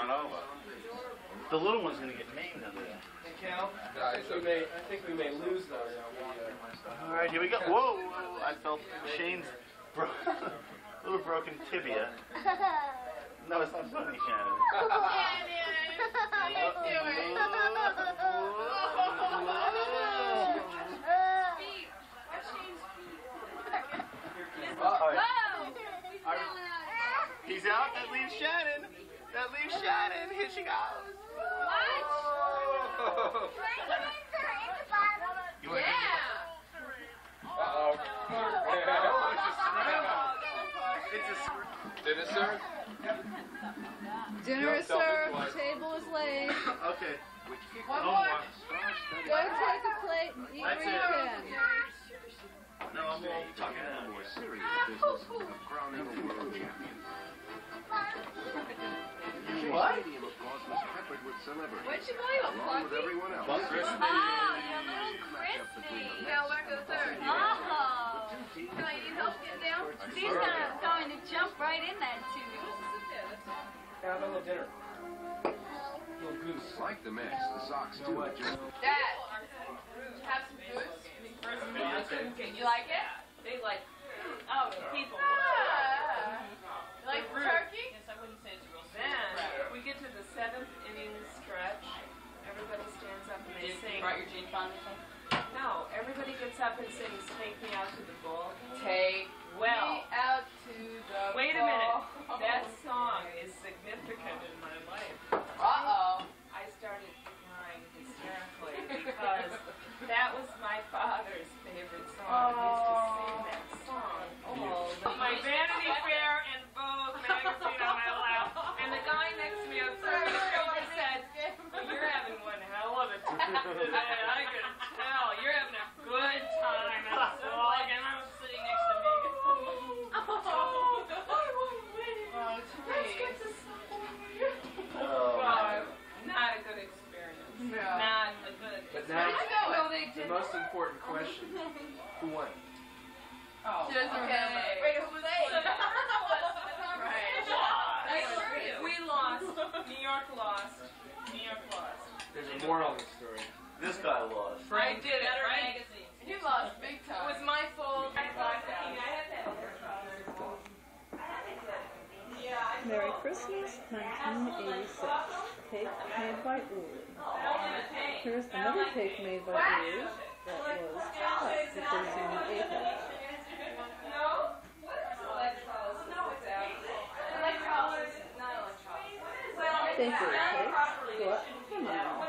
run over. The little one's gonna get maimed under there. Hey, Cal, I think we may lose those. All right, here we go. Whoa, whoa, I felt Shane's little broken tibia. No, it's not funny, Shannon. He's out. That leaves Shannon. That leaves Shannon. Here she goes. What? Yeah. Uh-oh. Dinner served? Dinner is served. Table is laid. Okay. One more. Go take a plate and eat where you can. No, I'm all talking now. More serious business of crowning a world champion. What? Stadium, of course, was peppered with celebrities. What'd you buy? A Along with Clumpy? everyone else. Ah, your little Christy. You gotta work the third. Oh. Can I need help getting down? She's going to jump right in that tube. Have a little dinner. Little goose. Like the mess, the socks too. Dad, have some goose? You like it? They like, oh, people. You like turkey? Yes, I wouldn't say it's real Then we get to the 7th inning stretch. Everybody stands up and they sing. Brought your Jane Fonda thing? No, everybody gets up and sings "Take Me Out to the Bull." Take me out to the Wait a minute. That song is significant in my life. Uh-oh. I started crying hysterically because that was my father's favorite song. He used to sing that song. My Vanity Fair and Vogue magazine on my lap, and the guy next to me outside the street said, "You're having one hell of a time today. I can tell. You're having a good time." And I was like, and I was sitting next to me. Not a good experience. No. Not a good experience. But now, the most important question. Who won? Oh, she doesn't remember. Wait, who were they? Right. We lost. New York lost. New York lost. There's a moral in the story. This guy lost. I did it, right? You lost big It time. was my fault. Merry Christmas, 1986. Cake made by Uli. Here's another cake made by Uli that was cut because you ate it. Bakery cakes, but come on.